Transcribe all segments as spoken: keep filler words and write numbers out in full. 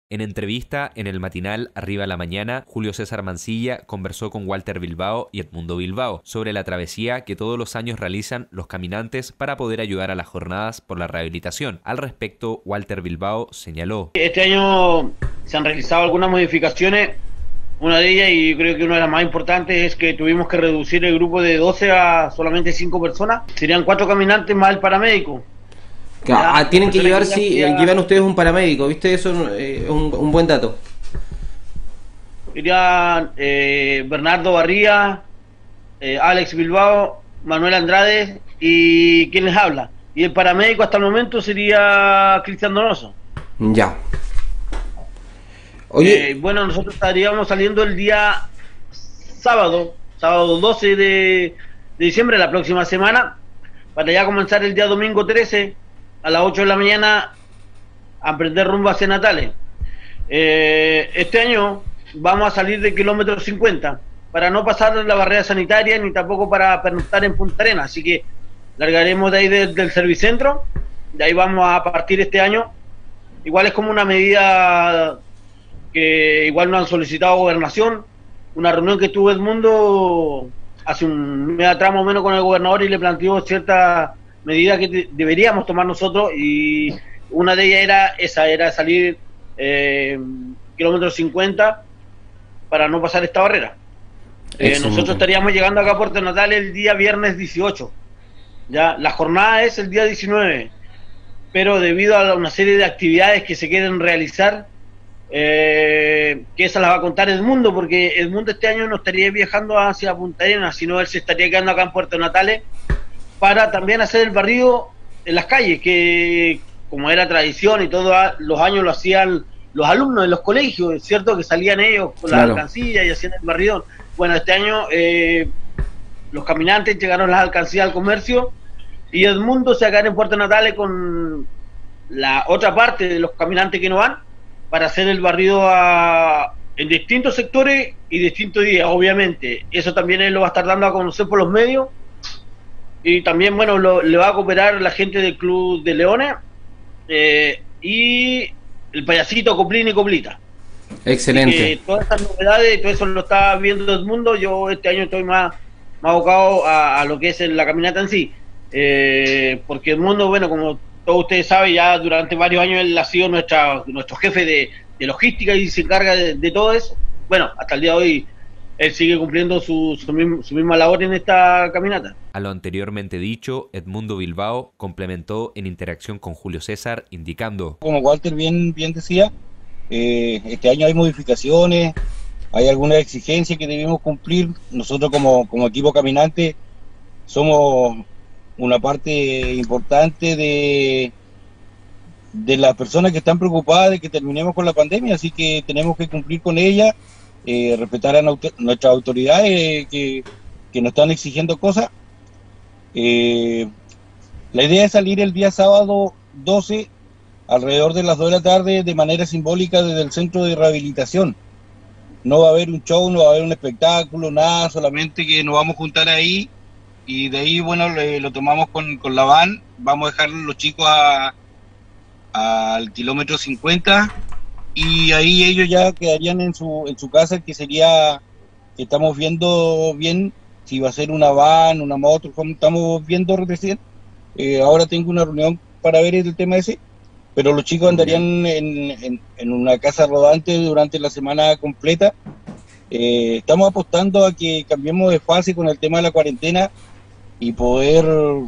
En entrevista en el matinal Arriba la Mañana, Julio César Mancilla conversó con Walter Bilbao y Edmundo Bilbao sobre la travesía que todos los años realizan los caminantes para poder ayudar a las jornadas por la rehabilitación. Al respecto, Walter Bilbao señaló: Este año se han realizado algunas modificaciones. Una de ellas, y creo que una de las más importantes, es que tuvimos que reducir el grupo de doce a solamente cinco personas. Serían cuatro caminantes más el paramédico. Claro, ah, tienen que llevar, sí, llevan ustedes un paramédico, ¿viste? Eso es eh, un, un buen dato. Irían eh, Bernardo Barría, eh, Alex Bilbao, Manuel Andrade y quien les habla. Y el paramédico hasta el momento sería Cristian Donoso. Ya. Oye, eh, bueno, nosotros estaríamos saliendo el día sábado, sábado doce de, de diciembre, la próxima semana, para ya comenzar el día domingo trece a las ocho de la mañana a emprender rumbo hacia Natales. Eh, este año vamos a salir de kilómetro cincuenta para no pasar la barrera sanitaria ni tampoco para pernoctar en Punta Arenas, así que largaremos de ahí de, del servicentro, de ahí vamos a partir este año. Igual es como una medida que igual nos han solicitado Gobernación, una reunión que tuvo Edmundo hace un mes atrás más o menos con el gobernador y le planteó ciertas medidas que te, deberíamos tomar nosotros, y una de ellas era esa, era salir eh, kilómetro cincuenta para no pasar esta barrera. Eh, nosotros estaríamos llegando acá a Puerto Natales el día viernes dieciocho, ya la jornada es el día diecinueve, pero debido a una serie de actividades que se quieren realizar, eh, que esa las va a contar Edmundo, porque Edmundo este año no estaría viajando hacia Punta Arenas, sino él se estaría quedando acá en Puerto Natales para también hacer el barrido en las calles, que como era tradición y todos los años lo hacían los alumnos de los colegios, es cierto que salían ellos con las alcancías y hacían el barrido. Bueno, este año eh, los caminantes llegaron las alcancías al comercio y Edmundo se va a quedar en Puerto Natales con la otra parte de los caminantes que no van para hacer el barrido a, en distintos sectores y distintos días, obviamente. Eso también él lo va a estar dando a conocer por los medios. Y también, bueno, lo, le va a cooperar la gente del Club de Leones eh, y el payasito Coplín y Coplita. Excelente. Que todas estas novedades, todo eso lo está viendo Edmundo. Yo este año estoy más, más abocado a, a lo que es la caminata en sí. Eh, porque Edmundo, bueno, como todos ustedes saben, ya durante varios años él ha sido nuestra, nuestro jefe de, de logística y se encarga de, de todo eso. Bueno, hasta el día de hoy él sigue cumpliendo su, su, misma, su misma labor en esta caminata. A lo anteriormente dicho, Edmundo Bilbao complementó en interacción con Julio César, indicando: como Walter bien, bien decía, eh, este año hay modificaciones, hay algunas exigencias que debemos cumplir. Nosotros como, como equipo caminante somos una parte importante de, de las personas que están preocupadas de que terminemos con la pandemia, así que tenemos que cumplir con ella. Eh, respetar a no, nuestras autoridades eh, que, que nos están exigiendo cosas. Eh, la idea es salir el día sábado doce alrededor de las dos de la tarde de manera simbólica desde el centro de rehabilitación. No va a haber un show, no va a haber un espectáculo, nada, solamente que nos vamos a juntar ahí y de ahí, bueno, le, lo tomamos con, con la van. Vamos a dejar los chicos a, a, al kilómetro cincuenta y ahí ellos ya quedarían en su en su casa, que sería, que estamos viendo bien si va a ser una van, una moto, como estamos viendo recién. Eh, ahora tengo una reunión para ver el tema ese, pero los chicos andarían en, en, en una casa rodante durante la semana completa. Eh, estamos apostando a que cambiemos de fase con el tema de la cuarentena y poder,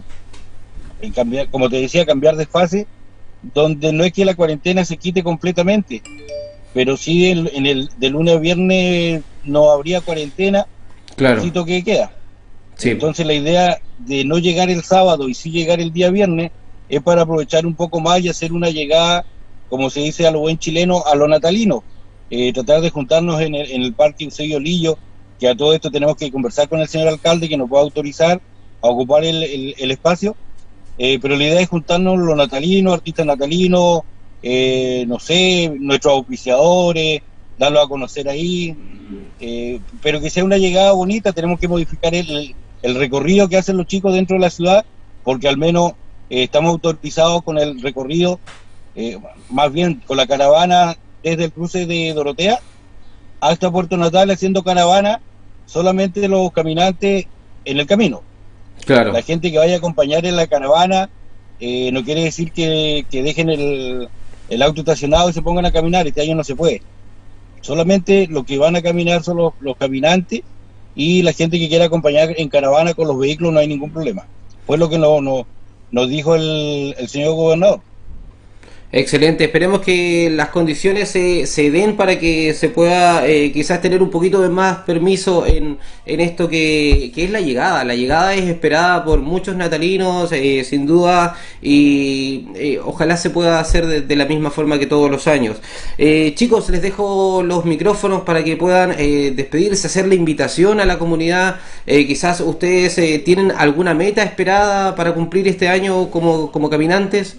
eh, cambiar, como te decía, cambiar de fase, donde no es que la cuarentena se quite completamente, pero sí el, en el de lunes a viernes no habría cuarentena, claro, el que queda. Sí. Entonces la idea de no llegar el sábado y sí llegar el día viernes es para aprovechar un poco más y hacer una llegada, como se dice a lo buen chileno, a lo natalino. Eh, tratar de juntarnos en el, en el Parque Eusebio Lillo, que a todo esto tenemos que conversar con el señor alcalde que nos pueda autorizar a ocupar el, el, el espacio. Eh, pero la idea es juntarnos los natalinos, artistas natalinos, eh, no sé, nuestros auspiciadores, darlo a conocer ahí, eh, pero que sea una llegada bonita. Tenemos que modificar el, el recorrido que hacen los chicos dentro de la ciudad, porque al menos eh, estamos autorizados con el recorrido, eh, más bien con la caravana desde el cruce de Dorotea hasta Puerto Natales haciendo caravana, solamente los caminantes en el camino. Claro. La gente que vaya a acompañar en la caravana, eh, no quiere decir que, que dejen el, el auto estacionado y se pongan a caminar. Este año no se puede. Solamente los que van a caminar son los, los caminantes, y la gente que quiera acompañar en caravana con los vehículos no hay ningún problema. Fue lo que nos, nos, nos dijo el, el señor gobernador. Excelente, esperemos que las condiciones se, se den para que se pueda eh, quizás tener un poquito de más permiso en, en esto que, que es la llegada. La llegada es esperada por muchos natalinos, eh, sin duda, y eh, ojalá se pueda hacer de, de la misma forma que todos los años. Eh, chicos, les dejo los micrófonos para que puedan eh, despedirse, hacer la invitación a la comunidad. Eh, quizás ustedes eh, tienen alguna meta esperada para cumplir este año como, como caminantes.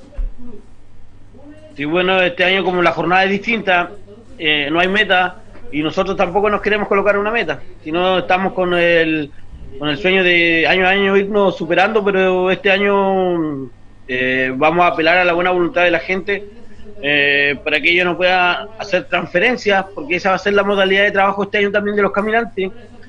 Sí, bueno, este año como la jornada es distinta, eh, no hay meta, y nosotros tampoco nos queremos colocar una meta, sino estamos con el, con el sueño de año a año irnos superando, pero este año eh, vamos a apelar a la buena voluntad de la gente eh, para que ellos no puedan hacer transferencias, porque esa va a ser la modalidad de trabajo este año también de los caminantes.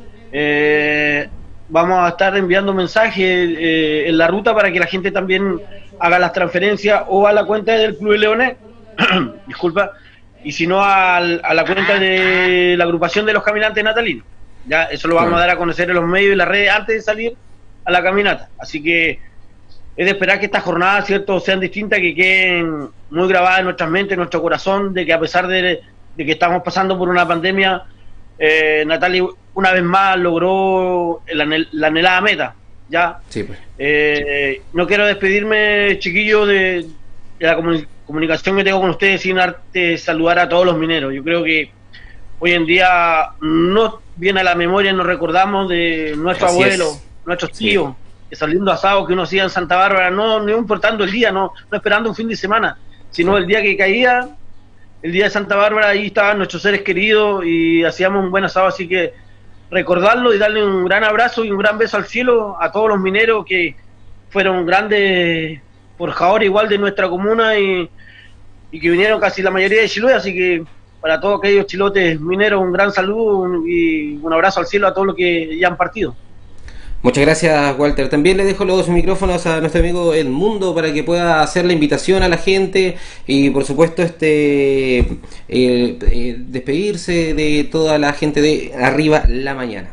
Eh, vamos a estar enviando mensajes eh, en la ruta para que la gente también haga las transferencias o a la cuenta del Club de Leones, disculpa, y si no al, a la cuenta de la agrupación de los caminantes natalinos. Ya eso lo vamos claro. a dar a conocer en los medios y las redes antes de salir a la caminata. Así que es de esperar que estas jornadas, cierto, sean distintas, que queden muy grabadas en nuestras mentes, en nuestro corazón, de que a pesar de, de que estamos pasando por una pandemia, eh, Natalie una vez más logró la, la anhelada meta. Ya, sí, pues. eh, no quiero despedirme, chiquillo, de, de la comuni comunicación que tengo con ustedes sin arte saludar a todos los mineros. Yo creo que hoy en día no viene a la memoria, nos recordamos de nuestro Así abuelo, es. nuestros tíos, sí. que saliendo asado que uno hacía en Santa Bárbara, no, no importando el día, no, no esperando un fin de semana, sino sí. el día que caía, el día de Santa Bárbara, ahí estaban nuestros seres queridos y hacíamos un buen asado, así que recordarlo y darle un gran abrazo y un gran beso al cielo a todos los mineros que fueron grandes forjadores igual de nuestra comuna y, y que vinieron casi la mayoría de Chiloé, así que para todos aquellos chilotes mineros un gran saludo y un abrazo al cielo a todos los que ya han partido. Muchas gracias, Walter. También le dejo los micrófonos a nuestro amigo Edmundo para que pueda hacer la invitación a la gente y, por supuesto, este eh, eh, despedirse de toda la gente de Arriba la Mañana.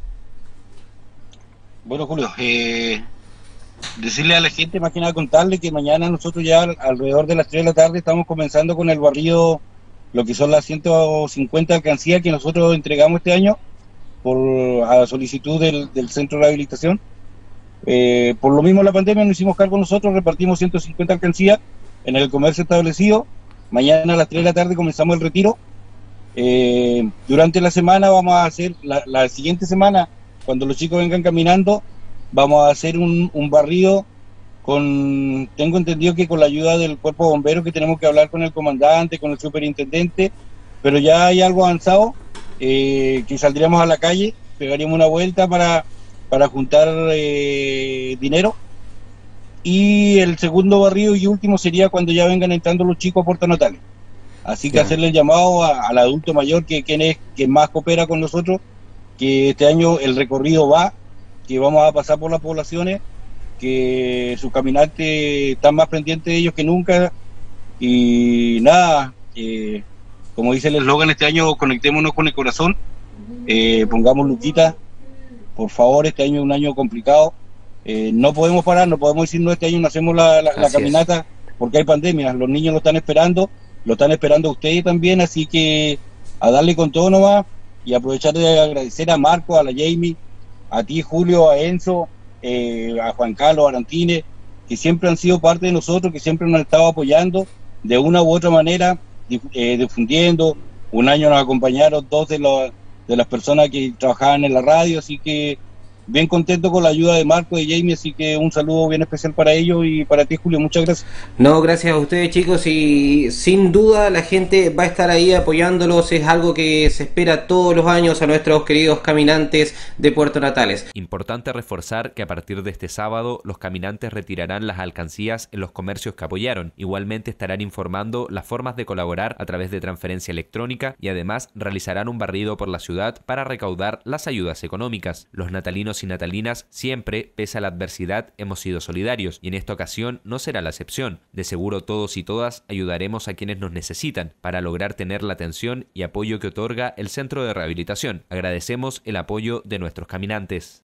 Bueno, Julio, eh, decirle a la gente, más que nada contarle que mañana nosotros ya alrededor de las tres de la tarde estamos comenzando con el barrido, lo que son las ciento cincuenta alcancías que nosotros entregamos este año por a solicitud del, del centro de rehabilitación. Eh, por lo mismo la pandemia nos hicimos cargo nosotros, repartimos ciento cincuenta alcancías en el comercio establecido. Mañana a las tres de la tarde comenzamos el retiro. Eh, durante la semana vamos a hacer, la, la siguiente semana, cuando los chicos vengan caminando, vamos a hacer un, un barrido con, tengo entendido que con la ayuda del cuerpo de bomberos, que tenemos que hablar con el comandante, con el superintendente, pero ya hay algo avanzado. Eh, que saldríamos a la calle, pegaríamos una vuelta para, para juntar eh, dinero, y el segundo barrido y último sería cuando ya vengan entrando los chicos a Puerto Natales. Así que yeah. hacerle el llamado a, al adulto mayor, que quien es que más coopera con nosotros, que este año el recorrido va, que vamos a pasar por las poblaciones, que sus caminantes están más pendientes de ellos que nunca, y nada, eh, como dice el eslogan, este año conectémonos con el corazón, eh, pongamos luquita, por favor. Este año es un año complicado, eh, no podemos parar, no podemos decir no, este año no hacemos la, la, la caminata es. porque hay pandemia, los niños lo están esperando, lo están esperando ustedes también, así que a darle con todo nomás, y aprovechar de agradecer a Marco, a la Jamie, a ti Julio, a Enzo, eh, a Juan Carlos Arantines, que siempre han sido parte de nosotros, que siempre nos han estado apoyando de una u otra manera, Eh, difundiendo. Un año nos acompañaron dos de, los, de las personas que trabajaban en la radio, así que bien contento con la ayuda de Marco y Jamie, así que un saludo bien especial para ellos y para ti, Julio, muchas gracias. No, gracias a ustedes, chicos, y sin duda la gente va a estar ahí apoyándolos, es algo que se espera todos los años a nuestros queridos caminantes de Puerto Natales. Importante reforzar que a partir de este sábado los caminantes retirarán las alcancías en los comercios que apoyaron. Igualmente estarán informando las formas de colaborar a través de transferencia electrónica y además realizarán un barrido por la ciudad para recaudar las ayudas económicas. Los natalinos y natalinas siempre, pese a la adversidad, hemos sido solidarios y en esta ocasión no será la excepción. De seguro todos y todas ayudaremos a quienes nos necesitan para lograr tener la atención y apoyo que otorga el Centro de Rehabilitación. Agradecemos el apoyo de nuestros caminantes.